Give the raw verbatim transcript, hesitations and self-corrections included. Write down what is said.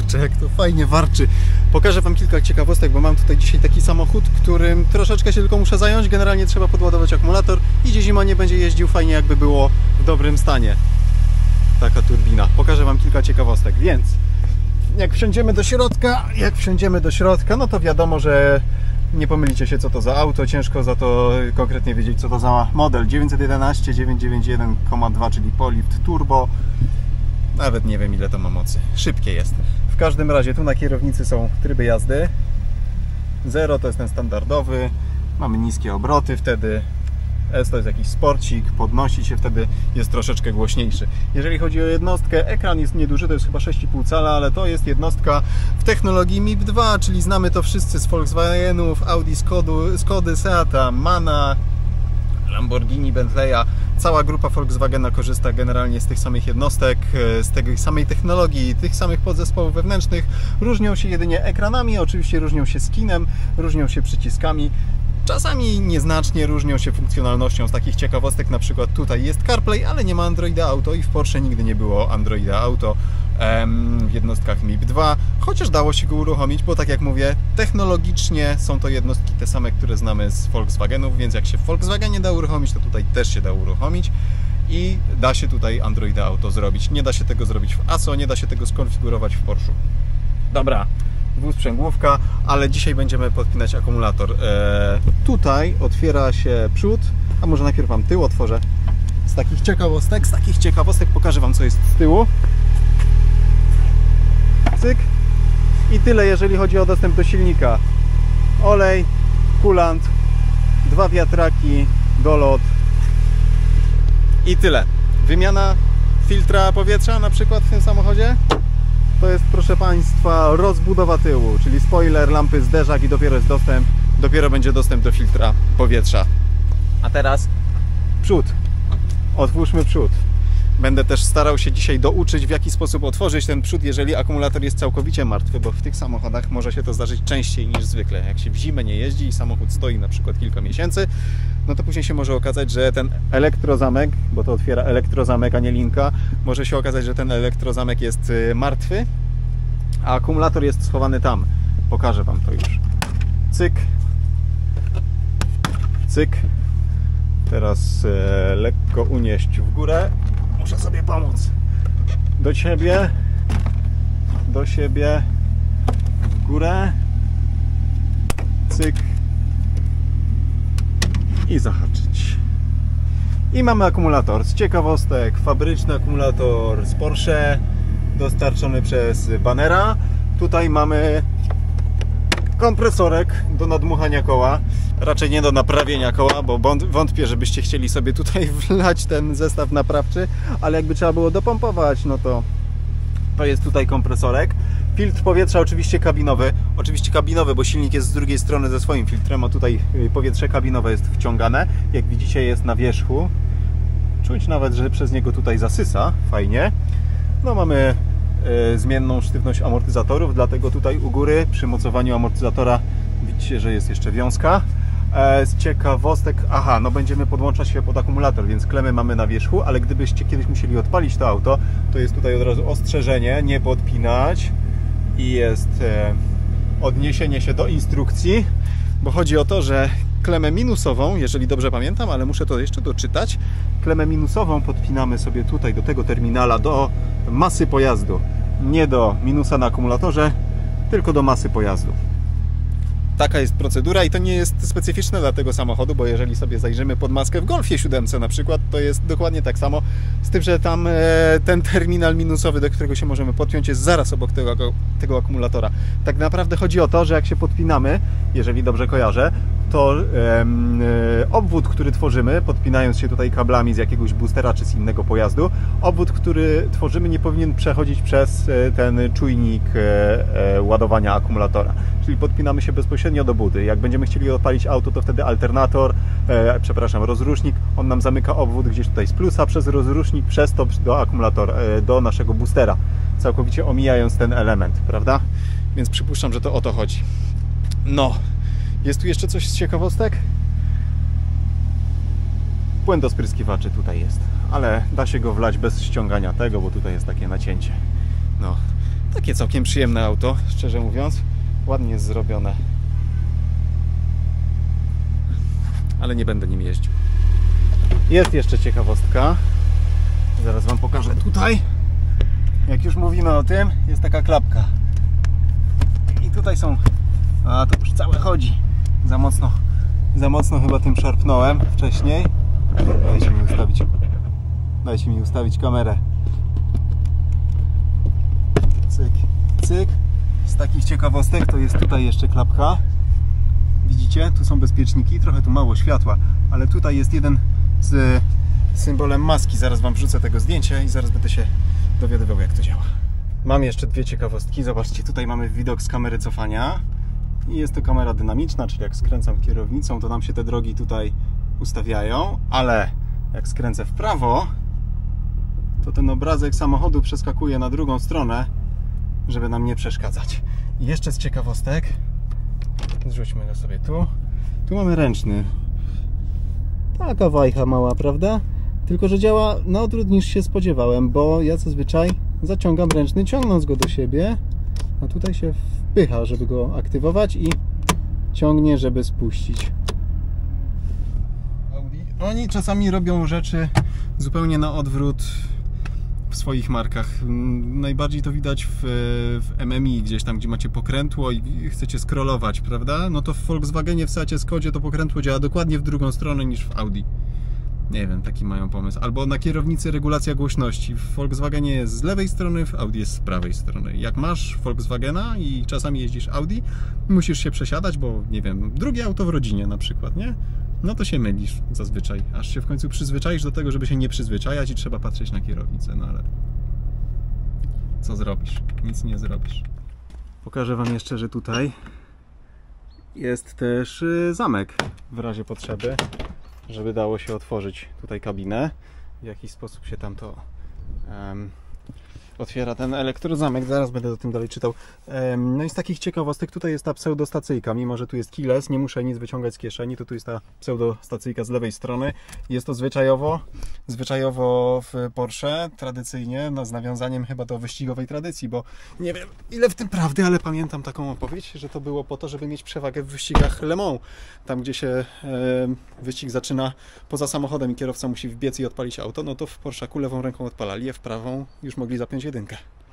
Kurczę, jak to fajnie warczy. Pokażę Wam kilka ciekawostek, bo mam tutaj dzisiaj taki samochód, którym troszeczkę się tylko muszę zająć. Generalnie trzeba podładować akumulator. Idzie zima, nie będzie jeździł, fajnie jakby było w dobrym stanie. Taka turbina. Pokażę Wam kilka ciekawostek, więc jak wsiądziemy do środka, jak wsiądziemy do środka, no to wiadomo, że nie pomylicie się, co to za auto. Ciężko za to konkretnie wiedzieć, co to za model. dziewięćset jedenaście dziewięćset dziewięćdziesiąt jeden przecinek dwa, czyli Polift Turbo. Nawet nie wiem, ile to ma mocy. Szybkie jest. W każdym razie tu na kierownicy są tryby jazdy. Zero to jest ten standardowy. Mamy niskie obroty wtedy. S to jest jakiś sporcik, podnosi się, wtedy jest troszeczkę głośniejszy. Jeżeli chodzi o jednostkę, ekran jest nieduży, to jest chyba sześć i pół cala, ale to jest jednostka w technologii M I P dwa, czyli znamy to wszyscy z Volkswagenów, Audi, Skodu, Skody, Seata, Mana, Lamborghini, Bentleya. Cała grupa Volkswagena korzysta generalnie z tych samych jednostek, z tej samej technologii, tych samych podzespołów wewnętrznych. Różnią się jedynie ekranami, oczywiście różnią się skinem, różnią się przyciskami. Czasami nieznacznie różnią się funkcjonalnością. Z takich ciekawostek na przykład tutaj jest CarPlay, ale nie ma Androida Auto i w Porsche nigdy nie było Androida Auto em, w jednostkach M I P dwa, chociaż dało się go uruchomić, bo tak jak mówię, technologicznie są to jednostki te same, które znamy z Volkswagenów, więc jak się w Volkswagenie da uruchomić, to tutaj też się da uruchomić i da się tutaj Androida Auto zrobić. Nie da się tego zrobić w A S O, nie da się tego skonfigurować w Porsche. Dobra. Dwusprzęgłówka, ale dzisiaj będziemy podpinać akumulator. Eee, tutaj otwiera się przód, a może najpierw Wam tył otworzę. Z takich ciekawostek, z takich ciekawostek pokażę Wam, co jest z tyłu. Cyk. I tyle, jeżeli chodzi o dostęp do silnika. Olej, kulant, dwa wiatraki, dolot i tyle. Wymiana filtra powietrza na przykład w tym samochodzie. To jest, proszę Państwa, rozbudowa tyłu, czyli spoiler, lampy, zderzak i dopiero jest dostęp, dopiero będzie dostęp do filtra powietrza. A teraz przód. Otwórzmy przód. Będę też starał się dzisiaj douczyć, w jaki sposób otworzyć ten przód, jeżeli akumulator jest całkowicie martwy, bo w tych samochodach może się to zdarzyć częściej niż zwykle. Jak się w zimę nie jeździ i samochód stoi na przykład kilka miesięcy, no to później się może okazać, że ten elektrozamek, bo to otwiera elektrozamek, a nie linka, może się okazać, że ten elektrozamek jest martwy, a akumulator jest schowany tam. Pokażę Wam to już. Cyk. Cyk. Teraz e, lekko unieść w górę. Muszę sobie pomóc. Do siebie. Do siebie. W górę. Cyk. I zahaczyć. I mamy akumulator. Z ciekawostek, fabryczny akumulator z Porsche, dostarczony przez Bannera. Tutaj mamy kompresorek do nadmuchania koła, raczej nie do naprawienia koła, bo wątpię, żebyście chcieli sobie tutaj wlać ten zestaw naprawczy, ale jakby trzeba było dopompować, no to to jest tutaj kompresorek. Filtr powietrza oczywiście kabinowy, oczywiście kabinowy, bo silnik jest z drugiej strony ze swoim filtrem, a tutaj powietrze kabinowe jest wciągane, jak widzicie jest na wierzchu, czuć nawet, że przez niego tutaj zasysa, fajnie. No mamy y, zmienną sztywność amortyzatorów, dlatego tutaj u góry przy mocowaniu amortyzatora widzicie, że jest jeszcze wiązka. E, z ciekawostek, aha, no będziemy podłączać się pod akumulator, więc klemy mamy na wierzchu, ale gdybyście kiedyś musieli odpalić to auto, to jest tutaj od razu ostrzeżenie, nie podpinać i jest e, odniesienie się do instrukcji, bo chodzi o to, że klemę minusową, jeżeli dobrze pamiętam, ale muszę to jeszcze doczytać, klemę minusową podpinamy sobie tutaj do tego terminala, do masy pojazdu, nie do minusa na akumulatorze, tylko do masy pojazdu. Taka jest procedura i to nie jest specyficzne dla tego samochodu, bo jeżeli sobie zajrzymy pod maskę w Golfie siedem na przykład, to jest dokładnie tak samo, z tym, że tam e, ten terminal minusowy, do którego się możemy podpiąć, jest zaraz obok tego, tego akumulatora. Tak naprawdę chodzi o to, że jak się podpinamy, jeżeli dobrze kojarzę, to e, e, obwód, który tworzymy, podpinając się tutaj kablami z jakiegoś boostera czy z innego pojazdu, obwód, który tworzymy, nie powinien przechodzić przez e, ten czujnik e, e, ładowania akumulatora. Czyli podpinamy się bezpośrednio do budy. Jak będziemy chcieli odpalić auto, to wtedy alternator, e, przepraszam, rozrusznik, on nam zamyka obwód gdzieś tutaj z plusa przez rozrusznik, przez to do akumulatora, e, do naszego boostera, całkowicie omijając ten element, prawda? Więc przypuszczam, że to o to chodzi. No, jest tu jeszcze coś z ciekawostek? Płyn do spryskiwaczy tutaj jest, ale da się go wlać bez ściągania tego, bo tutaj jest takie nacięcie. No. Takie całkiem przyjemne auto, szczerze mówiąc. Ładnie jest zrobione. Ale nie będę nim jeździł. Jest jeszcze ciekawostka. Zaraz wam pokażę tutaj. Jak już mówimy o tym, jest taka klapka. I tutaj są... A, to już całe chodzi. Za mocno, za mocno chyba tym szarpnąłem wcześniej. Dajcie mi ustawić. Dajcie mi ustawić kamerę. Cyk, cyk. Z takich ciekawostek to jest tutaj jeszcze klapka. Widzicie? Tu są bezpieczniki. Trochę tu mało światła, ale tutaj jest jeden z symbolem maski. Zaraz wam wrzucę tego zdjęcia i zaraz będę się dowiadywał, jak to działa. Mam jeszcze dwie ciekawostki. Zobaczcie, tutaj mamy widok z kamery cofania. I jest to kamera dynamiczna, czyli jak skręcam kierownicą, to nam się te drogi tutaj ustawiają, ale jak skręcę w prawo, to ten obrazek samochodu przeskakuje na drugą stronę, żeby nam nie przeszkadzać. I jeszcze z ciekawostek, zrzućmy go sobie tu. Tu mamy ręczny. Taka wajcha mała, prawda? Tylko że działa na odwrót niż się spodziewałem, bo ja zazwyczaj zaciągam ręczny, ciągnąc go do siebie, a tutaj się wpycha, żeby go aktywować i ciągnie, żeby spuścić. Audi. Oni czasami robią rzeczy zupełnie na odwrót w swoich markach. Najbardziej to widać w, w M M I, gdzieś tam, gdzie macie pokrętło i chcecie scrollować, prawda? No to w Volkswagenie, w Seacie, Skodzie to pokrętło działa dokładnie w drugą stronę niż w Audi. Nie wiem, taki mają pomysł. Albo na kierownicy regulacja głośności. W Volkswagenie jest z lewej strony, w Audi jest z prawej strony. Jak masz Volkswagena i czasami jeździsz Audi, musisz się przesiadać, bo nie wiem, drugie auto w rodzinie na przykład, nie? No to się mylisz zazwyczaj, aż się w końcu przyzwyczaisz do tego, żeby się nie przyzwyczajać i trzeba patrzeć na kierownicę, no ale co zrobisz? Nic nie zrobisz. Pokażę wam jeszcze, że tutaj jest też zamek w razie potrzeby, żeby dało się otworzyć tutaj kabinę. W jakiś sposób się tam to um, otwiera ten elektrozamek. Zaraz będę o tym dalej czytał. Um, no i z takich ciekawostek tutaj jest ta pseudostacyjka. Mimo że tu jest keyless, nie muszę nic wyciągać z kieszeni, to tu jest ta pseudostacyjka z lewej strony. Jest to zwyczajowo, zwyczajowo w Porsche, tradycyjnie, no, z nawiązaniem chyba do wyścigowej tradycji, bo nie wiem ile w tym prawdy, ale pamiętam taką opowieść, że to było po to, żeby mieć przewagę w wyścigach Le Mans. Tam, gdzie się e, wyścig zaczyna poza samochodem i kierowca musi wbiec i odpalić auto, no to w Porschaku lewą ręką odpalali, a w prawą już mogli zapiąć jedynkę.